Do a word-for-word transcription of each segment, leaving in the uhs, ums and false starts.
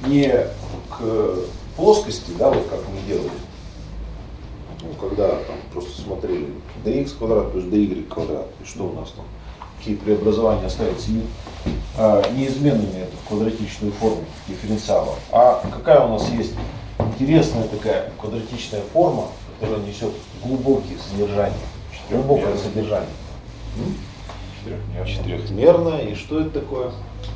не к плоскости, да, вот как мы делали, ну, когда там просто смотрели dx квадрат плюс dy квадрат, и что у нас там, какие преобразования остаются не, а, неизменными это в квадратичную форму дифференциала. А какая у нас есть интересная такая квадратичная форма, которая несет глубокие содержания, глубокое содержание. Четырехмерная. Четырехмерная. И что это такое?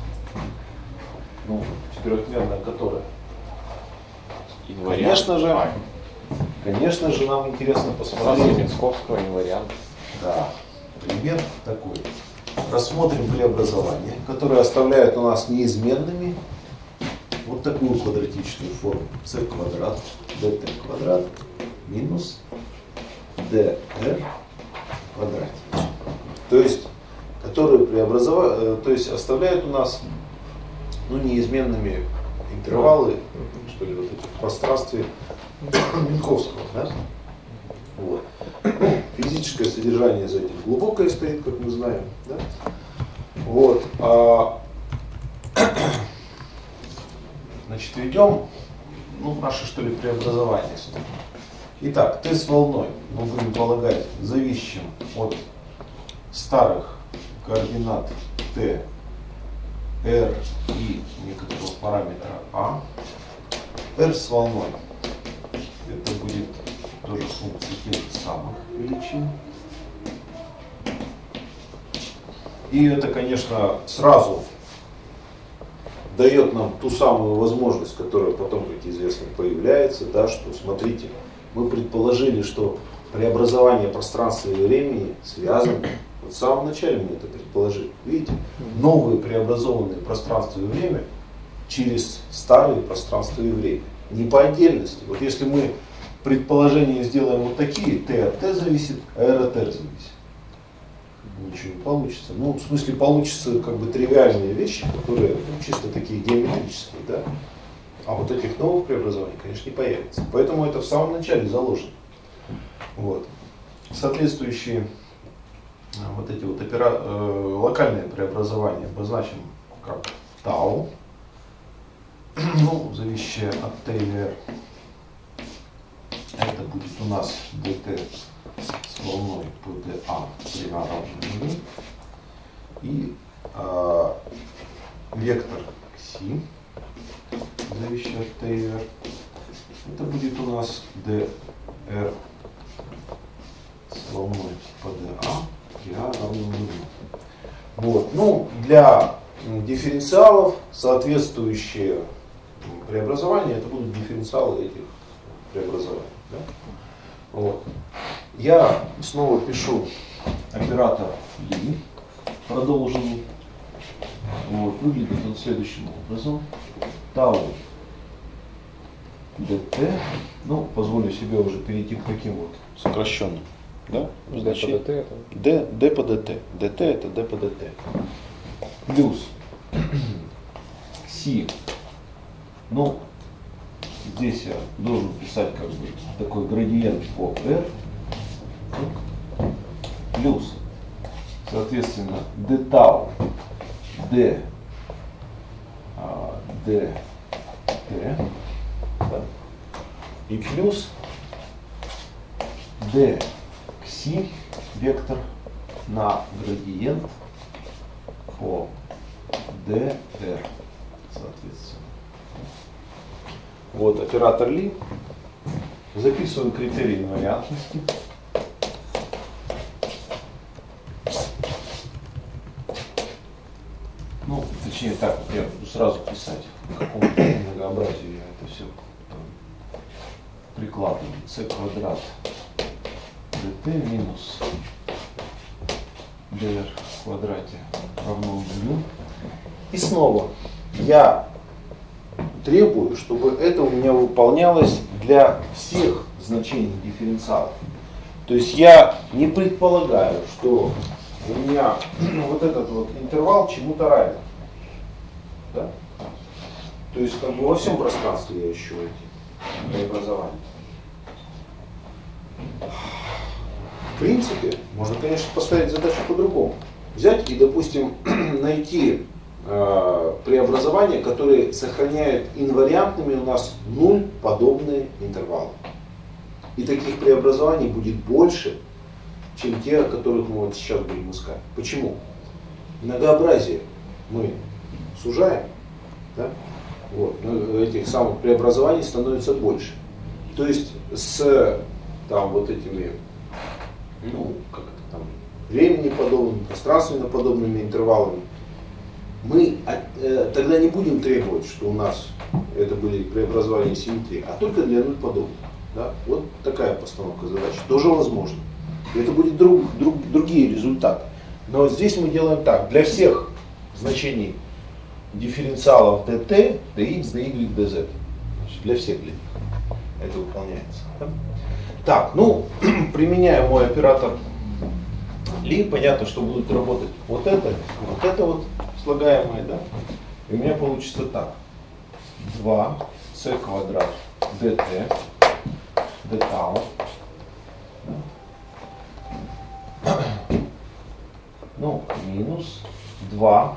Ну, четырехмерная которая? Инвариант. Конечно же, А. конечно же, нам интересно Сразу посмотреть. Минсковского инвариант. Да, пример такой. Рассмотрим преобразования, которые оставляют у нас неизменными вот такую квадратичную форму. c квадрат dt квадрат минус dr в квадрате. То есть, которые преобразовывают, то есть оставляют у нас ну, неизменными интервалы, что ли, вот эти в пространстве Минковского. Да? Вот. Ну, физическое содержание за этим глубокое стоит, как мы знаем. Да? Вот. А, значит, ведем ну, наши что ли преобразования. Итак, t с волной мы будем полагать зависящим от старых координат t, r и некоторого параметра a. R с волной это будет тоже функция тех же самых величин. И это, конечно, сразу дает нам ту самую возможность, которая потом, как известно, появляется, да, что, смотрите, мы предположили, что преобразование пространства и времени связано. Вот в самом начале мы это предположили. Видите, новые преобразованные пространство и время через старые пространство и время. Не по отдельности. Вот если мы предположения сделаем вот такие, t от t зависит, а r от r зависит. Ничего не получится. Ну, в смысле, получится как бы тривиальные вещи, которые ну, чисто такие геометрические, да. А вот этих новых преобразований, конечно, не появится. Поэтому это в самом начале заложено. Вот. Соответствующие вот эти вот опера... э, локальные преобразования обозначим как тау, ну, зависящее от t и r. Это будет у нас dt с волной по dA при a равно нулю. И э, вектор кси, зависящий от t и r. Это будет у нас dr с волной по dA при a равно нулю. Вот. Ну, для дифференциалов соответствующие преобразования, это будут дифференциалы этих преобразований. Да? Вот. Я снова пишу оператор Ли, продолженный. Вот. Выглядит он следующим образом. Тау dt, ну, позволю себе уже перейти к таким вот сокращенным. Да? d по dt это? D, d по dt. dt это d по dt. Плюс си. Ну, здесь я должен писать как бы такой градиент по r. Плюс, соответственно, d тау, d, d, t. Да? И плюс d кси вектор на градиент по dr, соответственно. Вот оператор Ли. Записываю критерий инвариантности. Ну, точнее так, я буду сразу писать, в каком многообразии я это все прикладываю. c квадрат dt минус dr в квадрате равно нулю. И снова я требую, чтобы это у меня выполнялось для всех значений дифференциалов. То есть я не предполагаю, что у меня вот этот вот интервал чему-то равен. Да? То есть как бы во всем пространстве я ищу эти преобразования. В принципе, можно, конечно, поставить задачу по-другому. Взять и, допустим, найти э, преобразования, которые сохраняют инвариантными у нас нуль подобные интервалы. И таких преобразований будет больше, чем те, о которых мы вот сейчас будем искать. Почему? Многообразие мы сужаем, да? Вот, этих самых преобразований становится больше. То есть с там, вот этими, ну, как это там, времени подобными, пространственно подобными интервалами, мы э, тогда не будем требовать, что у нас это были преобразования симметрии, а только для нуль подобных. Да? Вот такая постановка задачи. Тоже возможно. И это будет друг, друг, другие результаты. Но здесь мы делаем так. Для всех значений дифференциалов dt, dx, dy, dz. Для всех для них это выполняется. Да? Так, ну, применяя мой оператор Ли, понятно, что будут работать вот это, вот это вот слагаемое, да? И у меня получится так. два c квадрат dt, d tau. Ну, минус два.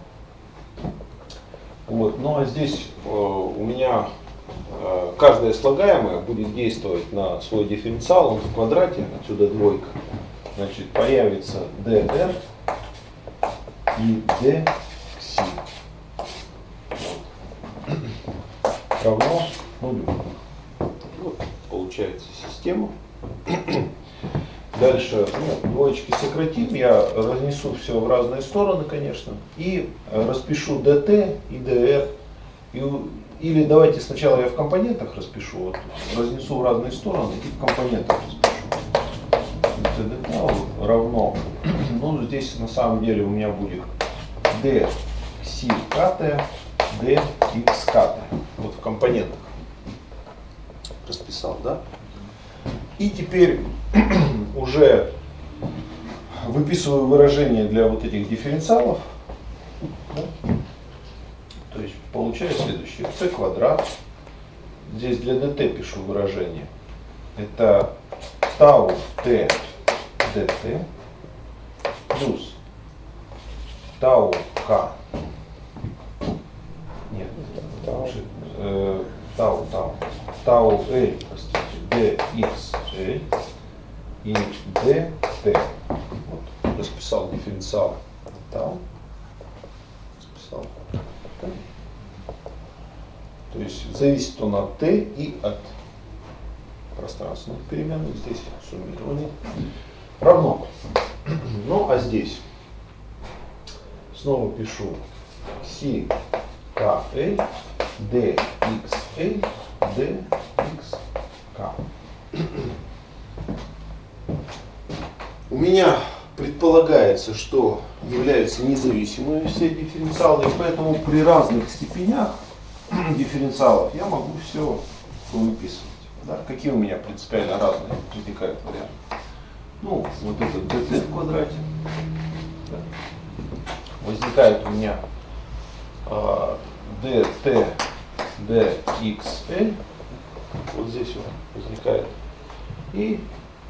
Вот. Ну а здесь э, у меня э, каждое слагаемое будет действовать на свой дифференциал, он в квадрате, отсюда двойка. Значит, появится dr и dxi равно нулю. Вот, получается система. Дальше, ну, двоечки сократим, я разнесу все в разные стороны, конечно, и распишу dt и dr. И, или давайте сначала я в компонентах распишу, вот, разнесу в разные стороны и в компонентах распишу. d равно, ну здесь на самом деле у меня будет d xi kt, d x kt. Вот в компонентах расписал, да? И теперь уже выписываю выражение для вот этих дифференциалов. Да? То есть получаю следующее. c квадрат. Здесь для dt пишу выражение. Это tau t dt плюс tau k. Нет, tau, э, tau, tau, tau l, простите, dxl и dt. Вот, расписал дифференциал tau. Расписал. То есть зависит он от t и от пространственных переменных. Здесь суммирование равно. Ну а здесь снова пишу xi kl dxl dxk. У меня предполагается, что являются независимыми все дифференциалы, и поэтому при разных степенях дифференциалов я могу все выписывать. Да? Какие у меня принципиально разные возникают варианты? Ну, вот этот dt в квадрате. Да? Возникает у меня э, dt dxl. Вот здесь вот возникает. И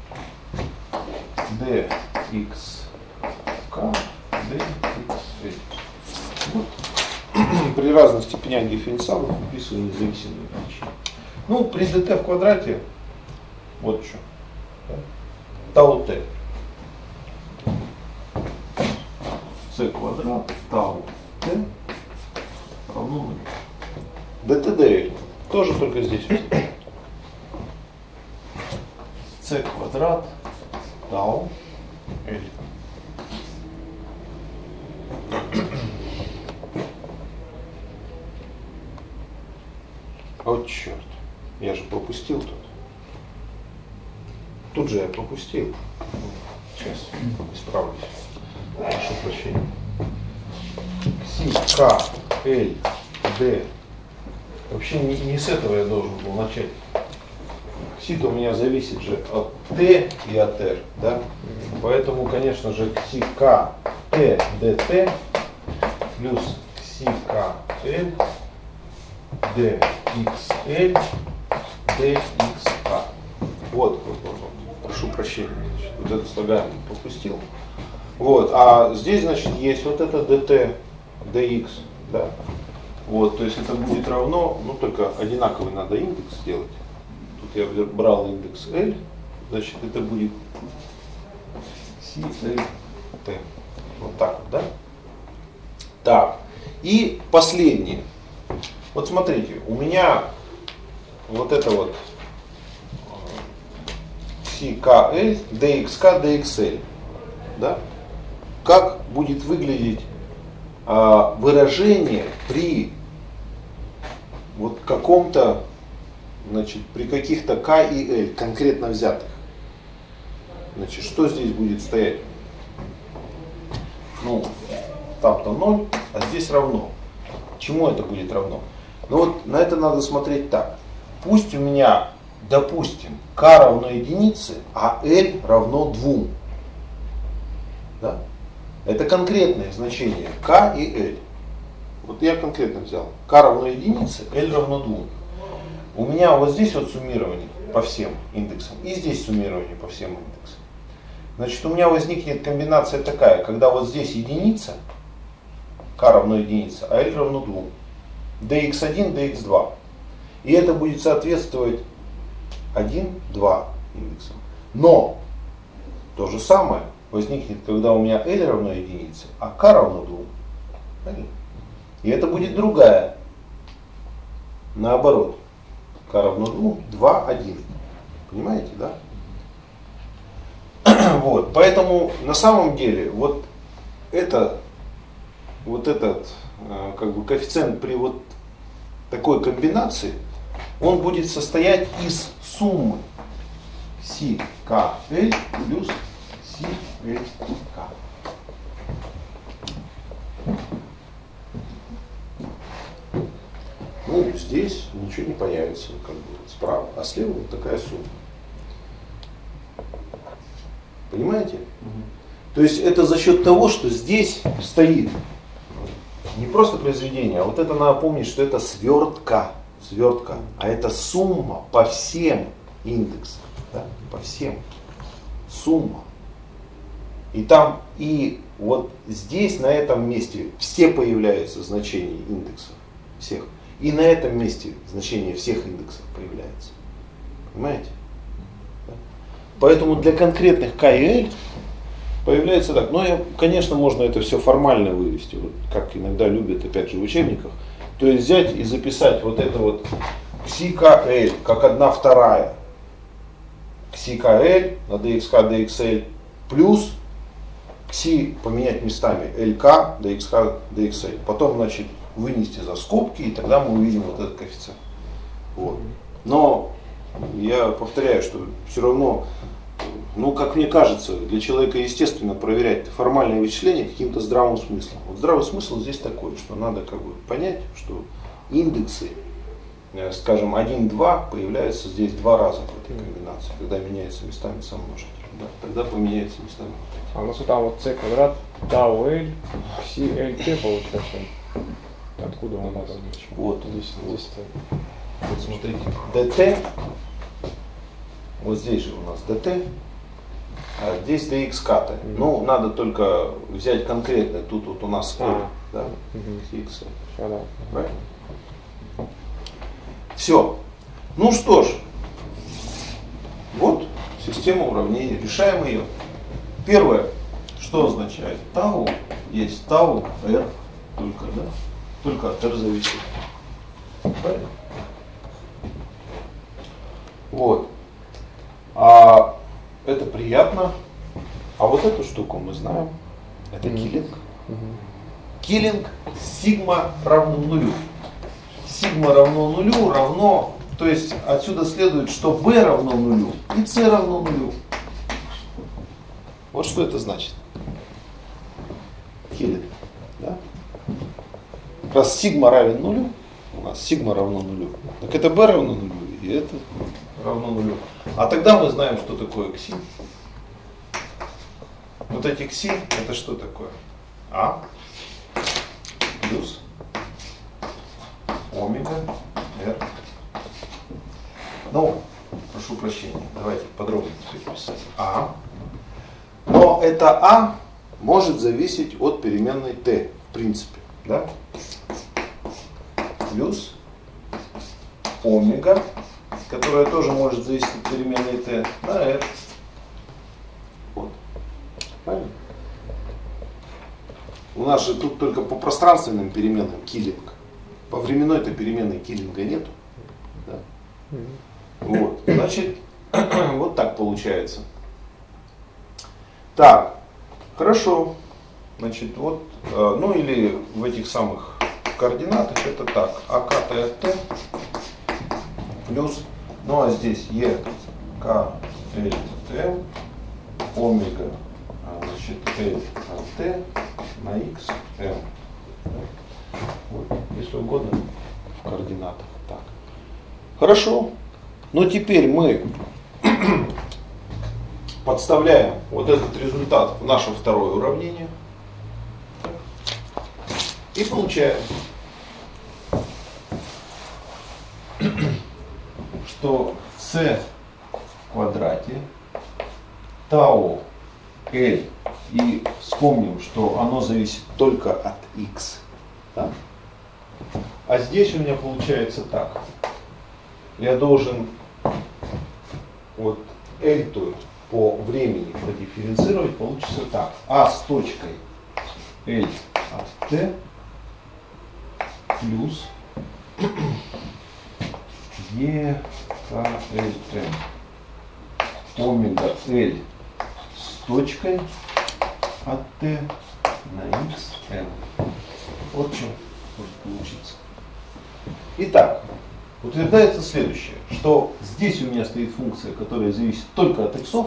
dxk dxl. Вот. При разных степенях дифференциалов выписываю независимые величины. Ну, при dt в квадрате, вот что, да? Tau t. c квадрат, tau t равно нулю. dtdl тоже только здесь. c квадрат, tau l. Вот черт, я же пропустил тут. Тут же я пропустил. Сейчас исправлюсь. Прошу прощения. Xi, K, L, D. Вообще не, не с этого я должен был начать. Xi у меня зависит же от T и от R. Да? Поэтому, конечно же, Xi, K, T, dt плюс Xi, K, L, dxl, dxk. Вот, вот, вот, вот. Прошу прощения, значит, вот это слагаемое пропустил. Вот, а здесь, значит, есть вот это dt dx, да? Вот, то есть это будет равно, ну только одинаковый надо индекс сделать. Тут я брал индекс L, значит это будет си эл ти. Вот так вот, да? Так, и последнее. Вот смотрите, у меня вот это вот си кей эл, ди экс кей, ди экс эл, да? Как будет выглядеть а, выражение при вот каком-то, значит, при каких-то k и l конкретно взятых. Значит, что здесь будет стоять? Ну, там-то ноль, а здесь равно. Чему это будет равно? Ну вот на это надо смотреть так. Пусть у меня, допустим, k равно единице, а l равно двум. Да? Это конкретное значение k и l. Вот я конкретно взял. K равно единице, l равно двум. У меня вот здесь вот суммирование по всем индексам, и здесь суммирование по всем индексам. Значит, у меня возникнет комбинация такая, когда вот здесь единица, k равно единице, а l равно двум. ди икс один, ди икс два. И это будет соответствовать один, два индексам. Но то же самое возникнет, когда у меня l равно единице, а k равно двум. И это будет другая. Наоборот. K равно двум, два, один. Понимаете, да? Вот. Поэтому на самом деле вот это, вот этот как бы коэффициент при вот такой комбинации, он будет состоять из суммы си кей эл плюс си эл кей. Ну, здесь ничего не появится, как бы справа, а слева вот такая сумма. Понимаете? Угу. То есть это за счет того, что здесь стоит не просто произведение, а вот это надо помнить, что это свертка, свертка, а это сумма по всем индексам, да? По всем, сумма. И там, и вот здесь, на этом месте, все появляются значения индексов, всех. И на этом месте значение всех индексов появляется. Понимаете? Да? Поэтому для конкретных k и l появляется так. Но, я, конечно, можно это все формально вывести, вот, как иногда любят, опять же, в учебниках. То есть взять и записать вот это вот си кей эл как одна вторая си кей эл на dxk, dxl плюс кси поменять местами lk, dxk, dxl. Потом, значит, вынести за скобки, и тогда мы увидим вот этот коэффициент. Вот. Но я повторяю, что все равно, ну, как мне кажется, для человека естественно проверять формальные вычисления каким-то здравым смыслом. Вот здравый смысл здесь такой, что надо как бы понять, что индексы, скажем, один, два появляются здесь два раза в этой комбинации, когда меняется местами сомножитель. Да? Тогда поменяется местами. А у нас вот там вот c квадрат, tau l, си эл ти получается. Откуда он надо? Вот, здесь, вот. здесь Вот смотрите, dt, вот здесь же у нас dt, а здесь dxk. Mm-hmm. Ну, надо только взять конкретно, тут вот у нас L, а. Да, mm-hmm. x. Правильно? Все. Ну что ж, вот система уравнений, решаем ее. Первое, что означает? Тау есть тау r только, да? Только от r зависит. Правильно? Вот. А это приятно. А вот эту штуку мы знаем. Это mm-hmm. киллинг. Mm-hmm. Киллинг сигма равно нулю. Сигма равно нулю равно, то есть отсюда следует, что b равно нулю и c равно нулю. Вот что это значит. Киллинг. Да? Раз сигма равен нулю, у нас сигма равно нулю, так это b равно нулю, и это равно нулю. А тогда мы знаем, что такое кси. Вот эти кси, это что такое? А плюс омега r. Ну, прошу прощения, давайте подробнее теперь писать. А. Но это а может зависеть от переменной t, в принципе. да? Плюс омега, которая тоже может зависеть от переменной t, на r. Вот. Правильно? У нас же тут только по пространственным переменным киллинг. По временной-то переменной киллинга нету. Да? Вот. Значит, вот так получается. Так, хорошо. Значит, вот, ну или в этих самых координатах это так. АК ТРТ плюс, ну а здесь Е, К, Л, Т, омега, значит, L, Т на X, M. Вот, если угодно, в координатах. Так. Хорошо. Но теперь мы подставляем вот этот результат в наше второе уравнение. И получаем, что c в квадрате тау L, и вспомним, что оно зависит только от x. Да? А здесь у меня получается так. Я должен вот L по времени продифференцировать, получится так. А с точкой L от t плюс E К Л М омега L с точкой от t на x m. Вот что может получиться. Итак, утверждается следующее, что здесь у меня стоит функция, которая зависит только от x,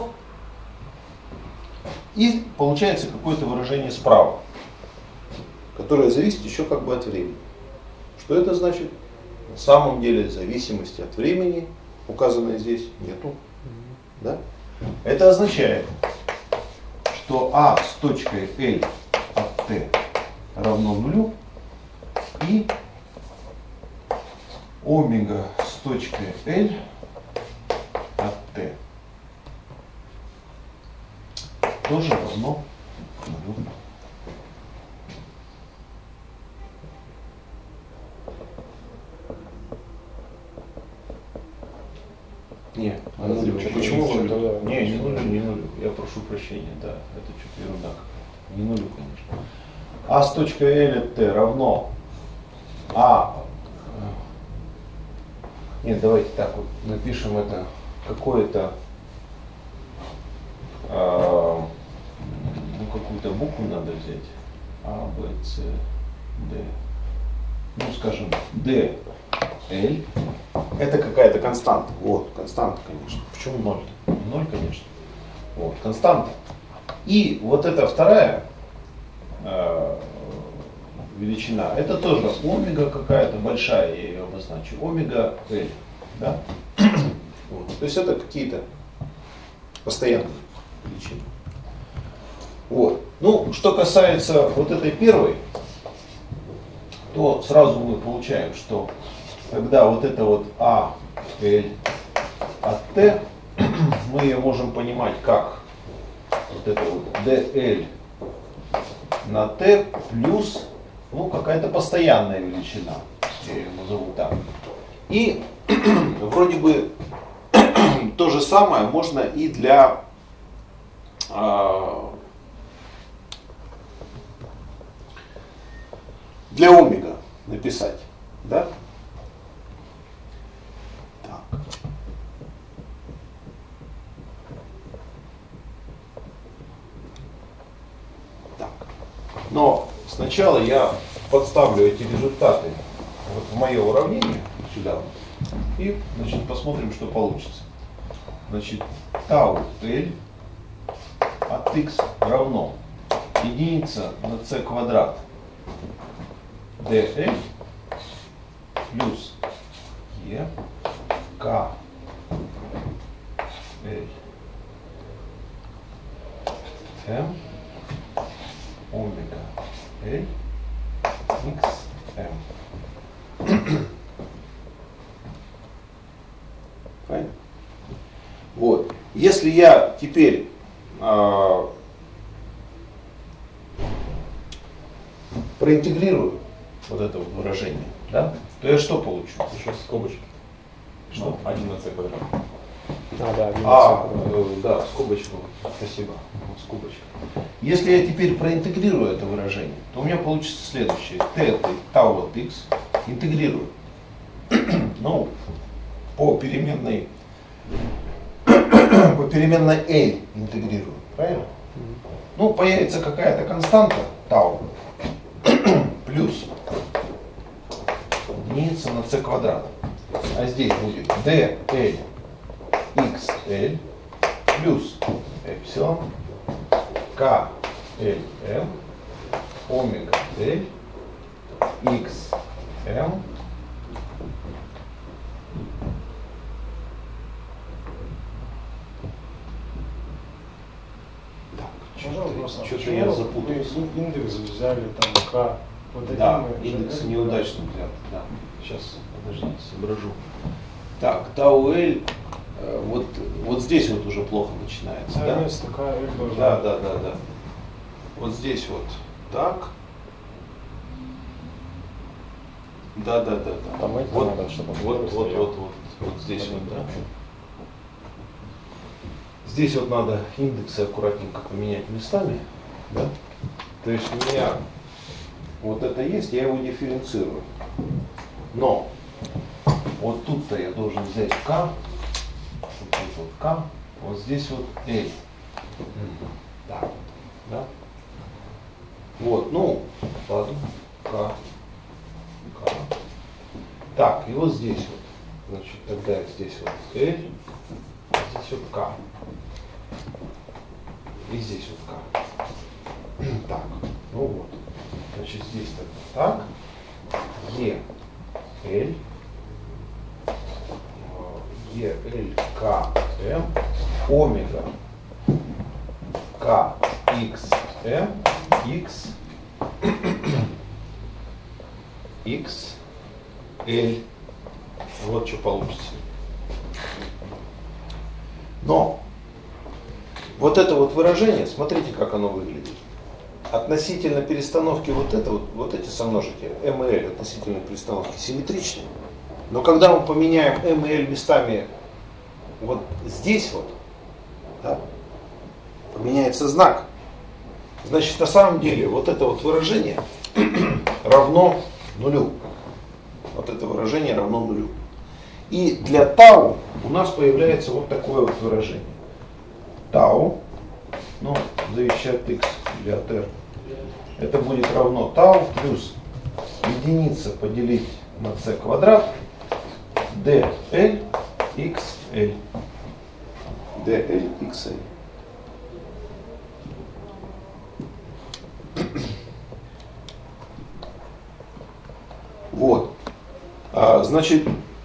и получается какое-то выражение справа, которое зависит еще как бы от времени. Что это значит? На самом деле зависимости от времени, указанной здесь, нету. Да? Это означает, что А с точкой L от t равно нулю, и омега с точкой L от t тоже равно нулю. Нет, а нулю. Почему вы? Да, не, не нулю, не нулю. Я прошу прощения, да, это что-то ерунда какая-то. Не нулю, конечно. А с точкой L от t равно А. Нет, давайте так вот напишем это какое-то, а, ну какую-то букву надо взять. А, Б, С, Д. Ну скажем, Д, Л. Это какая-то константа. Вот, константа, конечно. Почему ноль? Ноль, конечно. Вот, константа. И вот эта вторая э, величина, это тоже омега какая-то большая, я ее обозначу. Омега L. Да? Вот. То есть это какие-то постоянные величины. Вот. Ну, что касается вот этой первой, то сразу мы получаем, что когда вот это вот А, L от T, мы ее можем понимать как вот это вот dl на T плюс, ну, какая-то постоянная величина, я ее назову так. И вроде бы то же самое можно и для для омега написать, да? Так. Так. Но сначала я подставлю эти результаты вот в мое уравнение сюда и, значит, посмотрим, что получится. Значит, тау L от x равно единица на c квадрат dl плюс e k l m омега l x m. Правильно? Вот. Если я теперь э, проинтегрирую вот это вот выражение, да, то я что получу? Еще скобочки. Что? Ну, один на c квадрат. А, да, один А, на э, да, скобочку, спасибо, вот скобочка. Если я теперь проинтегрирую это выражение, то у меня получится следующее. t это tau от x, интегрирую. Ну, по переменной, по переменной L интегрирую, правильно? Ну, появится какая-то константа, tau, плюс единица на c квадрат. А здесь будет dl xl плюс эпсилон klm омега l xm Можно вопрос? А Что-то почему я вы запутался. индекс взяли там К? Вот таким Да, мы индекс же- неудачно взят. Да. Сейчас, подождите, соображу. Так, tau L, э, вот, вот здесь вот уже плохо начинается, А да? вместо К L должна Да, быть. да, да, да. Вот здесь вот так. Да, да, да, да. Там это вот, надо, чтобы он вот, первый вот, стоял. вот, вот, вот здесь вот, да. Здесь вот надо индексы аккуратненько поменять местами, да? То есть у меня вот это есть, я его дифференцирую. Но вот тут-то я должен взять К, вот тут вот К, вот здесь вот L. Так, да? Вот, ну, ладно, К, К. Так, и вот здесь вот, значит, тогда здесь вот L, здесь вот К. И здесь вот К. Так, ну вот. Значит, здесь тогда так. Е, L, Е, L, К, М, омега, К, X, М, X, X, L. Вот что получится. Но вот это вот выражение, смотрите, как оно выглядит. Относительно перестановки вот это, вот, вот эти сомножители, m и l относительно перестановки симметричны. Но когда мы поменяем m и l местами вот здесь вот, да, поменяется знак. Значит, на самом деле вот это вот выражение равно нулю. Вот это выражение равно нулю. И для тау у нас появляется вот такое вот выражение. Тау, ну, зависит от x или от r, это будет равно тау плюс единица поделить на c квадрат dl xl. dl xl. Вот. А, значит,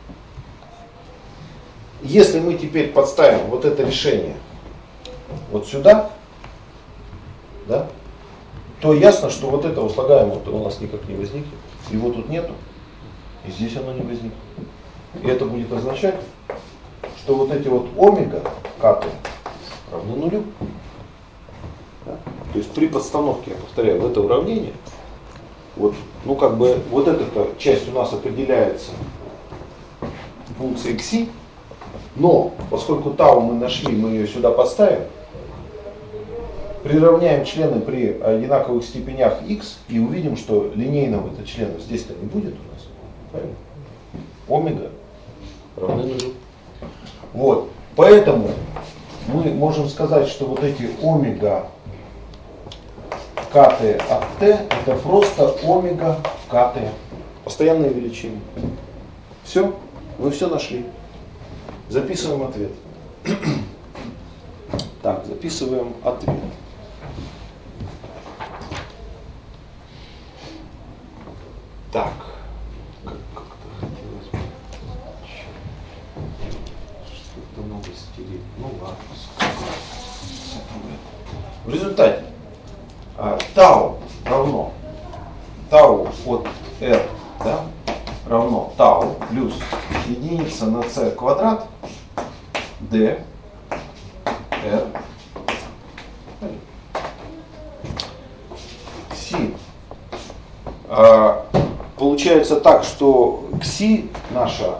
если мы теперь подставим вот это решение вот сюда, да, то ясно, что вот этого слагаемого у нас никак не возникнет. Его тут нету, и здесь оно не возникнет. И это будет означать, что вот эти вот омега кт равны нулю. Да? То есть при подстановке, я повторяю, в это уравнение, вот, ну как бы вот эта часть у нас определяется функцией xi, Но поскольку тау мы нашли, мы ее сюда подставим, приравняем члены при одинаковых степенях x и увидим, что линейного это члена здесь-то не будет у нас. Правильно? Омега равны нулю. Вот. Поэтому мы можем сказать, что вот эти омега кт от t это просто омега кт. постоянные величины. Все, вы все нашли. Записываем ответ. Так, записываем ответ. Так, как, как-то хотелось бы что-то надо стереть. Ну ладно. В результате а, тау равно тау от r, да, равно тау плюс единица на c квадрат d r си. А, получается так, что кси наша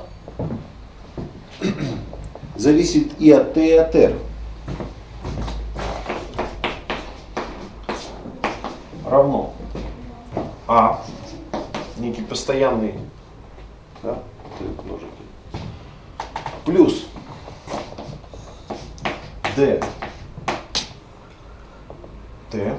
зависит и от t, и от r. Равно а, некий постоянный, да, множитель, плюс d t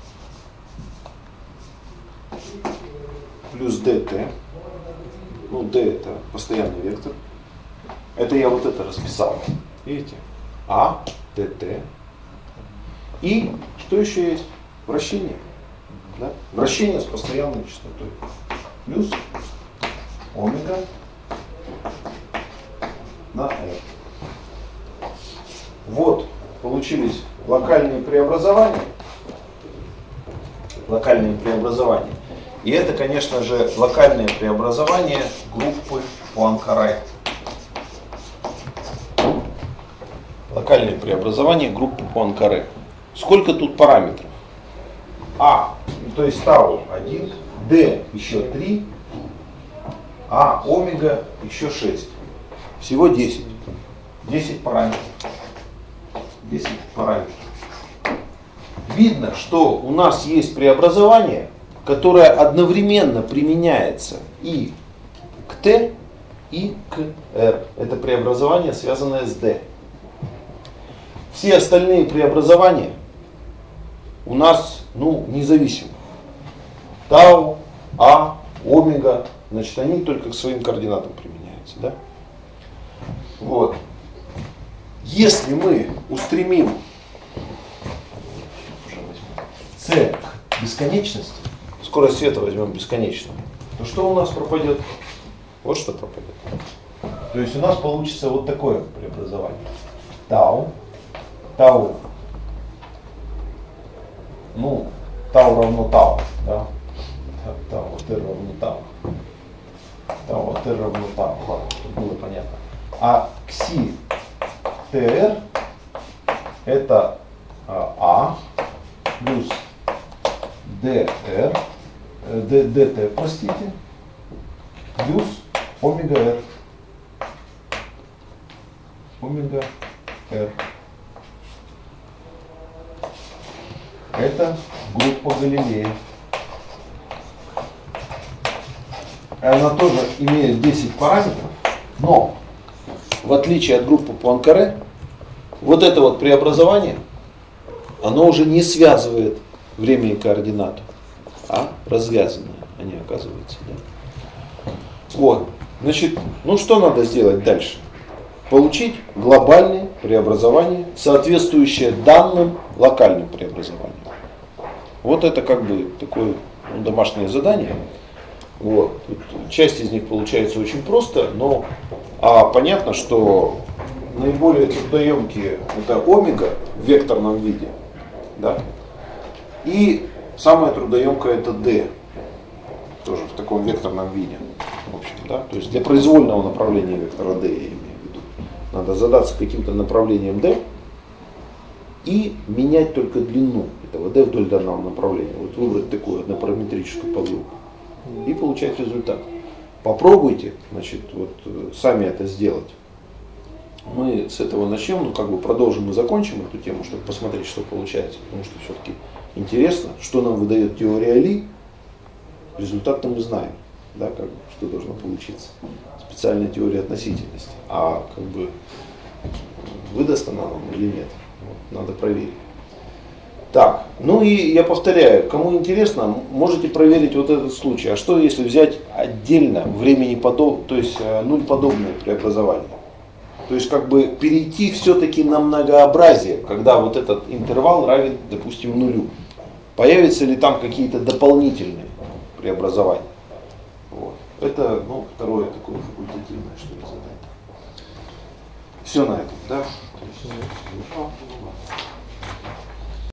плюс dt, ну d это постоянный вектор, это я вот это расписал, видите, а, dt, и что еще есть? Вращение, да? Вращение с постоянной частотой, плюс омега на r. Вот получились локальные преобразования, локальные преобразования. И это, конечно же, локальное преобразование группы Пуанкаре. Локальное преобразование группы Пуанкаре. Сколько тут параметров? А, то есть тау один, d еще три, а омега еще шесть. Всего десять. десять параметров. десять параметров. Видно, что у нас есть преобразование, которое одновременно применяется и к t, и к r. Это преобразование, связанное с d. Все остальные преобразования у нас, ну, независимы. Тау, а, омега, значит, они только к своим координатам применяются, да? Вот. Если мы устремим c к бесконечности, скорость света возьмем бесконечную, то что у нас пропадет? Вот что пропадет. То есть у нас получится вот такое преобразование. Тау, тау, ну, тау равно тау, да? Тау от r равно тау. Тау от r равно тау. Ладно, чтобы было понятно. А кси tr это а плюс dr, dt, простите, плюс омега r. Омега r. Это группа Галилея. Она тоже имеет десять параметров, но в отличие от группы Пуанкаре, вот это вот преобразование, оно уже не связывает время и координату, а развязанные они оказываются. Да? Вот. Значит, ну что надо сделать дальше? Получить глобальное преобразование, соответствующее данным локальным преобразованиям. Вот это как бы такое, ну, домашнее задание. Вот. Тут часть из них получается очень просто, но а понятно, что наиболее трудоемкие это омега в векторном виде, да? И самое трудоемкое это d, тоже в таком векторном виде. В общем, да? То есть для произвольного направления вектора d, я имею в виду, надо задаться каким-то направлением d и менять только длину этого d вдоль данного направления. Вот выбрать такую однопараметрическую подгруппу и получать результат. Попробуйте, значит, вот сами это сделать. Мы с этого начнем, ну как бы продолжим и закончим эту тему, чтобы посмотреть, что получается, потому что все-таки интересно, что нам выдает теория Ли. Результат-то мы знаем, да, как бы, что должно получиться. Специальная теория относительности. А как бы выдаст она нам или нет, вот, надо проверить. Так, ну и я повторяю, кому интересно, можете проверить вот этот случай. А что если взять отдельно времени подоб, то есть нуль подобное преобразование? То есть как бы перейти все-таки на многообразие, когда вот этот интервал равен, допустим, нулю. Появятся ли там какие-то дополнительные преобразования? Вот. Это, ну, второе такое факультативное, что ли, задание. Все на этом, да? То есть,